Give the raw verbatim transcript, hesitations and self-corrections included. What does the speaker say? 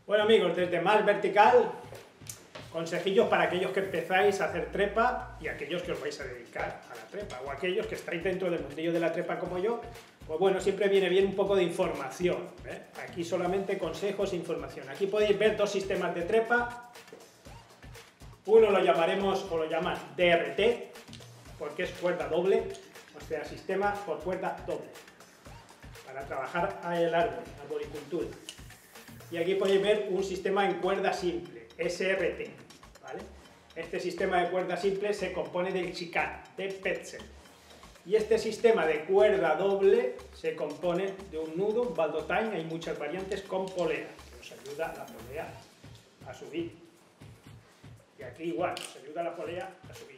Bueno amigos, desde Más Vertical, consejillos para aquellos que empezáis a hacer trepa y aquellos que os vais a dedicar a la trepa, o aquellos que estáis dentro del mundillo de la trepa como yo. Pues bueno, siempre viene bien un poco de información, ¿eh? Aquí solamente consejos e información. Aquí podéis ver dos sistemas de trepa. Uno lo llamaremos, o lo llaman D R T, porque es cuerda doble, o sea, sistema por cuerda doble, para trabajar el árbol, arboricultura. Y aquí podéis ver un sistema en cuerda simple, S R T, ¿vale? Este sistema de cuerda simple se compone del chicane, de Petzl. Y este sistema de cuerda doble se compone de un nudo, un baldotain, hay muchas variantes con polea, que os ayuda la polea a subir. Y aquí igual, os ayuda la polea a subir.